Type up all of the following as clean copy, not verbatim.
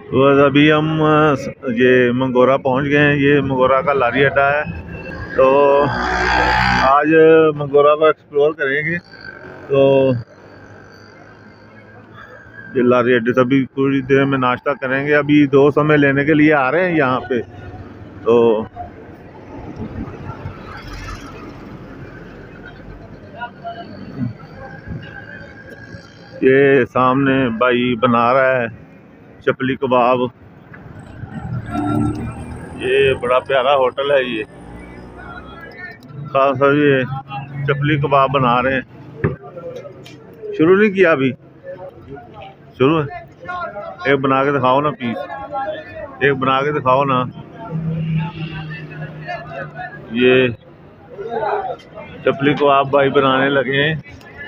तो अभी हम ये मंगोरा पहुंच गए हैं। ये मंगोरा का लारी अड्डा है। तो आज मंगोरा को एक्सप्लोर करेंगे। तो ये लारी अड्डे से अभी थोड़ी देर में नाश्ता करेंगे। अभी दोस्त हमें लेने के लिए आ रहे हैं यहाँ पे। तो ये सामने भाई बना रहा है चपली कबाब। ये बड़ा प्यारा होटल है। ये खास ये चपली कबाब बना रहे हैं। शुरू नहीं किया अभी, शुरू है। एक बना के दिखाओ ना पीस, एक बना के दिखाओ ना। ये चपली कबाब भाई बनाने लगे हैं।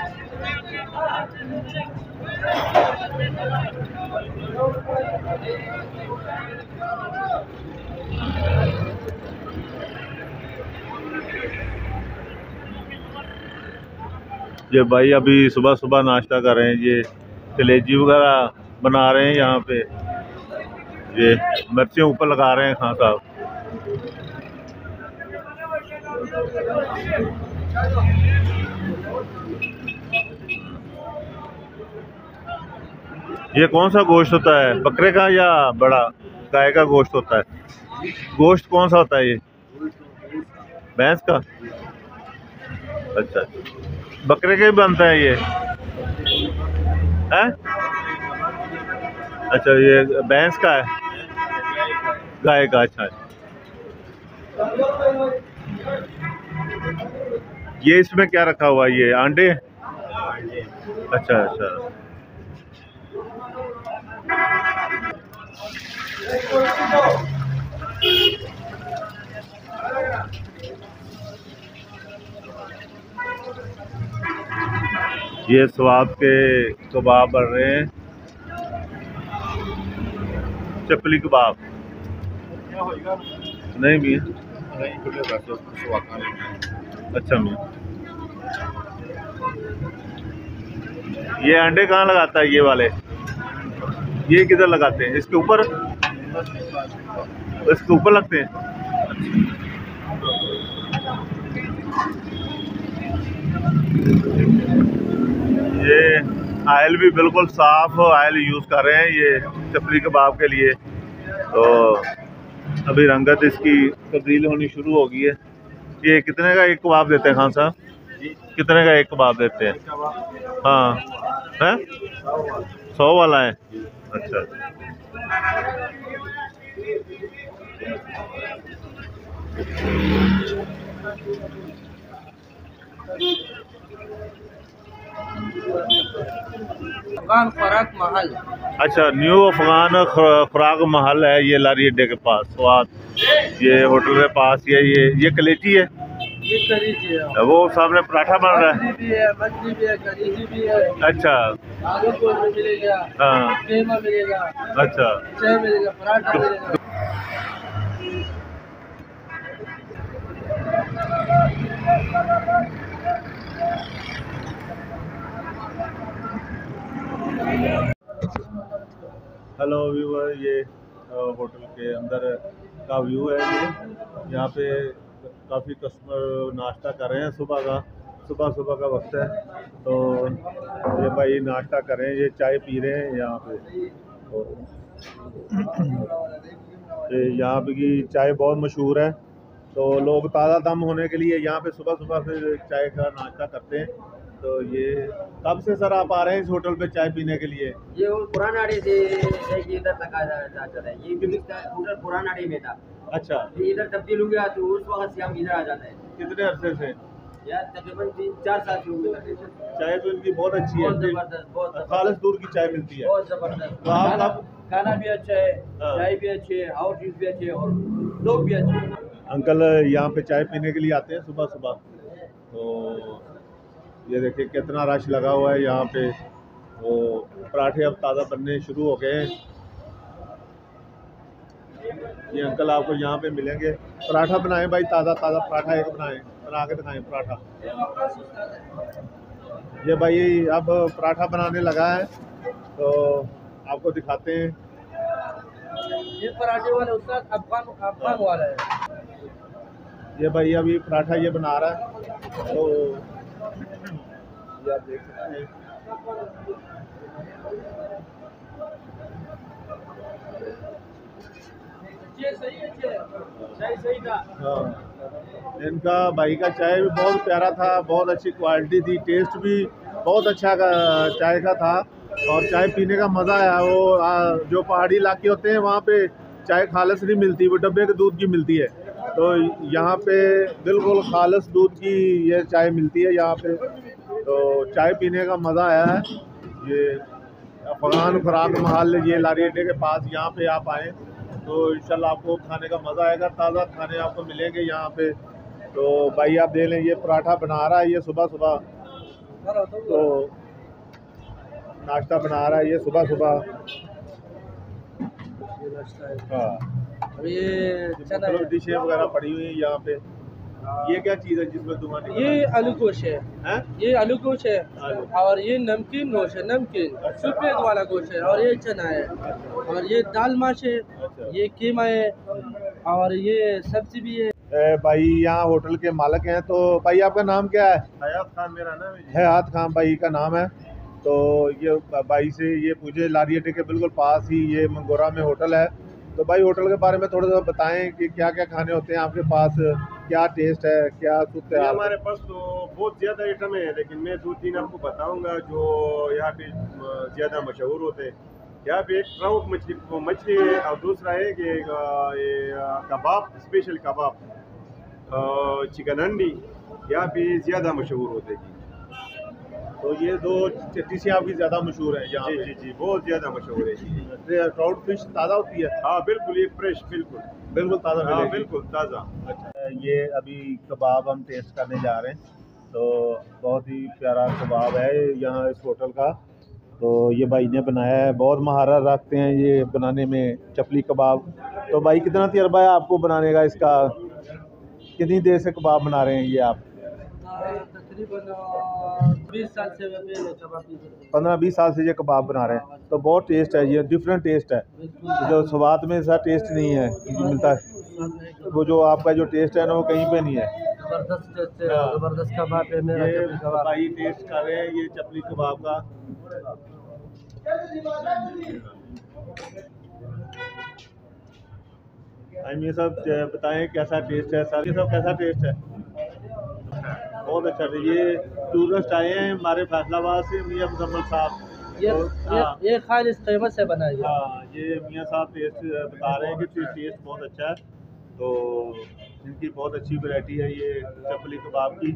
ये भाई अभी सुबह सुबह नाश्ता कर रहे हैं। ये कलेजी वगैरह बना रहे हैं यहाँ पे। ये मिर्चें ऊपर लगा रहे हैं खान साहब। ये कौन सा गोश्त होता है, बकरे का या बड़ा गाय का गोश्त होता है? गोश्त कौन सा होता है ये? भैंस का। अच्छा, बकरे के भी बनता है ये है? अच्छा, ये भैंस का है, गाय का। अच्छा, ये इसमें क्या रखा हुआ है? ये अंडे। अच्छा अच्छा। ये स्वाद के कबाब बन रहे हैं, चपली कबाब। नहीं भी अच्छा मैं ये अंडे कहाँ लगाता है ये वाले? ये किधर लगाते हैं? इसके ऊपर, इसके ऊपर लगते हैं। ये आयल भी बिल्कुल साफ आयल यूज़ कर रहे हैं ये चपली कबाब के लिए। तो अभी रंगत इसकी तब्दील होनी शुरू हो गई है। ये कितने का एक कबाब देते हैं खान साहब? कितने का एक कबाब देते हैं? हाँ है, 100 वाला है। अच्छा, अफगान खुराक महल। अच्छा, न्यू अफगान खुराक महल है ये लारी अड्डे के पास। स्वाद ये होटल के पास। ये कलेजी है। ये कलेजी है। वो सामने पराठा बन रहा है। भी है, मछली भी है, कलेजी भी है। अच्छा, आलू गोश्त मिलेगा, हाँ, कीमा मिलेगा, अच्छा, चाय मिलेगा, पराठा मिलेगा। हेलो व्यूअर, ये होटल के अंदर का व्यू है। ये यहाँ पे काफ़ी कस्टमर नाश्ता कर रहे हैं। सुबह का वक्त है। तो ये भाई नाश्ता कर रहे हैं, ये चाय पी रहे हैं यहाँ पे। तो यहाँ पे की चाय बहुत मशहूर है। तो लोग ताज़ा दम होने के लिए यहाँ पे सुबह सुबह फिर चाय का नाश्ता करते हैं। तो ये कब से सर आप आ रहे हैं इस होटल पे चाय पीने के लिए? ये पुरानाड़ी से इधर लगा जाता है। ये होटल पुरानाड़ी में था। अच्छा, इधर तब्दील हो गया तो उस वक्त से हम इधर आ जाते हैं। कितने अरसे से? यार तकरीबन 3-4 साल से हो गए। चाय तो इनकी बहुत अच्छी है, बहुत जबरदस्त, बहुत खालिस दूध की चाय मिलती है। बहुत जबरदस्त। तो आप खाना भी अच्छा है, हाँ। चाय भी अच्छी है, और चीज भी अच्छी है, और लोग भी अच्छे हैं। अंकल यहाँ पे चाय पीने के लिए आते हैं सुबह सुबह। तो ये देखिए कितना रश लगा हुआ है यहाँ पे। वो पराठे अब ताज़ा बनने शुरू हो गए हैं। ये अंकल आपको यहाँ पे मिलेंगे। पराठा बनाएं भाई, ताज़ा ताज़ा पराठा एक बनाएं, बना के दिखाएं पराठा। ये भाई अब पराठा बनाने लगा है, तो आपको दिखाते हैं। ये पराठे वाले उस्ताद अफगान वाला है। ये भाई अभी पराठा ये बना रहा है, तो ये आप देख सकते हैं। चाय सही था। हाँ, इनका भाई का चाय भी बहुत प्यारा था, बहुत अच्छी क्वालिटी थी, टेस्ट भी बहुत अच्छा चाय का था और चाय पीने का मज़ा आया। वो जो पहाड़ी इलाके होते हैं वहाँ पे चाय खालिस नहीं मिलती, वो डब्बे के दूध की मिलती है, तो यहाँ पे बिल्कुल खालिस दूध की ये चाय मिलती है यहाँ पे, तो चाय पीने का मज़ा आया है। ये अफगान खुराक महल, ये लारी अड्डे के पास यहाँ पे आप आएँ तो इंशाल्लाह आपको खाने का मज़ा आएगा, ताज़ा खाने आपको मिलेंगे यहाँ पे। तो भाई आप देख लें, ये पराठा बना रहा है, ये सुबह सुबह तो नाश्ता बना रहा है, ये सुबह सुबह। हाँ, ये डिशें वगैरह पड़ी हुई हैं यहाँ पे। ये क्या चीज़ है जिसमें धुआं निकल रहा है? ये आलू गोश्त है, ये आलू गोश्त है आलू। और ये नमकीन गोश्त है, नमकीन सफेद वाला गोश्त है, और ये चना है, और ये दाल माश है, ये कीमा है, और ये सब्जी भी है। भाई यहाँ होटल के मालिक हैं, तो भाई आपका नाम क्या है? हयात खान मेरा नाम है। हयात खान भाई का नाम है। तो ये भाई से ये पूछे, लारी अड्डे के बिल्कुल पास ही ये मंगोरा में होटल है, तो भाई होटल के बारे में थोड़ा सा बताएं कि क्या क्या खाने होते हैं आपके पास, क्या टेस्ट है, क्या सूरत है? हमारे पास तो बहुत ज़्यादा आइटम है, लेकिन मैं 2-3 आपको बताऊंगा जो यहाँ पे ज़्यादा मशहूर होते हैं। यहाँ पे एक ट्राउट मछली है, और दूसरा है कि ये कबाब, स्पेशल कबाब, चिकन हंडी यहाँ पे ज़्यादा मशहूर होते हैं। तो ये दो डिशें आपकी ज़्यादा मशहूर है यहाँ पे? जी, बहुत ज़्यादा मशहूर है जी। ट्राउट फिश ताज़ा होती है? हाँ बिल्कुल, ये फ्रेश, बिल्कुल ताज़ा हाँ, मिलेगी? बिल्कुल ताज़ा। अच्छा, ये अभी कबाब हम टेस्ट करने जा रहे हैं, तो बहुत ही प्यारा कबाब है यहाँ इस होटल का। तो ये भाई ने बनाया है, बहुत महारत रखते हैं ये बनाने में चपली कबाब। तो भाई कितना तजर्बा है आपको बनाने का इसका? कितनी देर से कबाब बना रहे हैं ये आप? तकरीबन 20 साल से 15-20 साल से ये कबाब बना रहे हैं। तो बहुत टेस्ट है, ये डिफरेंट टेस्ट है, जो स्वाद में ऐसा टेस्ट नहीं है जो मिलता है, वो जो आपका जो टेस्ट है ना वो कहीं पे नहीं है। जबरदस्त कबाब है मेरा। ये भाई टेस्ट कर रहे हैं ये चपली कबाब का। हम ये सब बताएं कैसा टेस्ट है सर? ये सब कैसा टेस्ट है? बहुत अच्छा है। ये टूरिस्ट आए हैं हमारे फैसलाबाद से, मियाँ मुजम्मल साहब, ये खालिस कीमत से बनाई है। हाँ, ये मियाँ साहब टेस्ट बता रहे हैं कि टेस्ट बहुत अच्छा है, तो इनकी बहुत अच्छी वैरायटी है ये चपली कबाब की।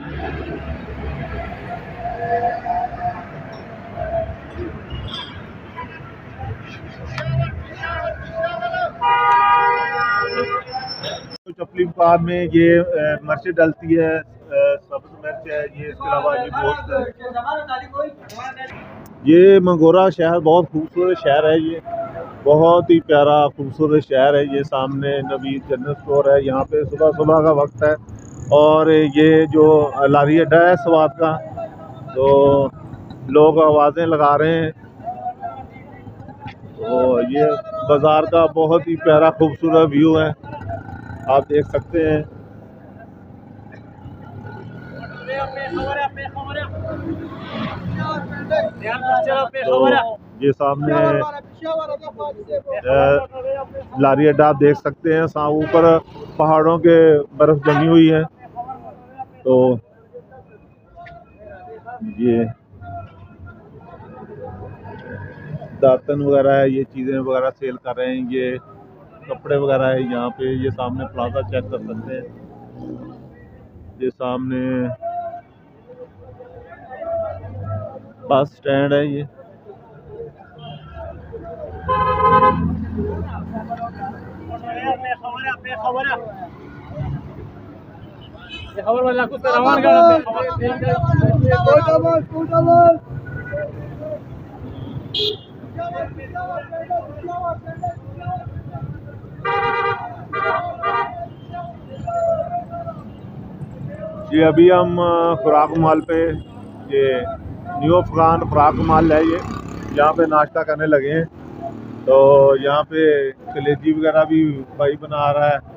चपली कबाब में ये मिर्च डलती है, सब्ज मिर्च है, ये इसके अलावा ये गोश्त है। ये मंगोरा शहर बहुत खूबसूरत शहर है, ये बहुत ही प्यारा खूबसूरत शहर है। ये सामने नवीद जनरल स्टोर है, यहाँ पे सुबह सुबह का वक्त है, और ये जो लारी अड्डा है स्वाद का, तो लोग आवाज़ें लगा रहे हैं। तो ये बाज़ार का बहुत ही प्यारा खूबसूरत व्यू है, आप देख सकते हैं। तो ये सामने लारी अड्डा आप देख सकते हैं, ऊपर पहाड़ों के बर्फ जमी हुई है। तो ये दातन वगैरह है, ये चीज़ें वगैरह सेल कर रहे हैं, ये कपड़े वगैरह है यहाँ पे। ये सामने प्लाजा चेक कर सकते हैं, ये सामने बस स्टैंड है। ये जी अभी हम खुराक माल पे, ये न्यू अफगान खुराक माल है, ये यहाँ पे नाश्ता करने लगे हैं। तो यहाँ पे कलेजी वगैरह भी भाई बना रहा है,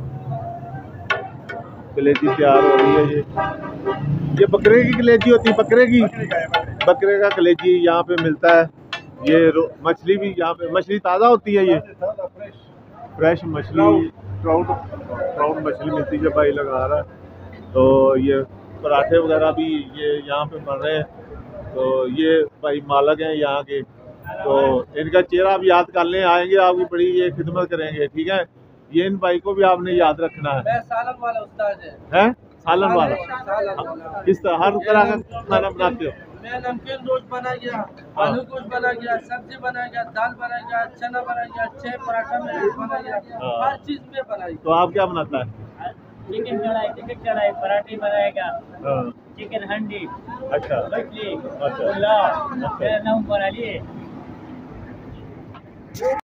कलेजी तैयार हो रही है। ये बकरे की कलेजी होती है, बकरे का कलेजी यहाँ पे मिलता है। ये मछली भी यहाँ पे, मछली ताज़ा होती है, ये फ्रेश मछली, ट्राउट मछली मिलती है, भाई लगा रहा है। तो ये पराठे वगैरह भी ये यहाँ पे बन रहे हैं। तो ये भाई मालिक हैं यहाँ के, तो इनका चेहरा आप याद कर लें, आएंगे आपकी बड़ी ये खिदमत करेंगे, ठीक है। ये इन भाई को भी आपने याद रखना है। मैं सालन वाला उस्ताद हैं? सालन वाला किस तरह हर तरह का खाना बनाते हो? मैं नमकीन रोज बना गया, आलू गोश्त बना गया, सब्जी बना गया, दाल बना गया, चना बना गया, छह पराठा में बना गया, हर चीज में बनाई। तो आप क्या बनाता है? चिकन कढ़ाई, पराठे बनाएगा, चिकन हंडी, अच्छा, मछली, अच्छा, पुलाव, मेरा नाम बना लिए।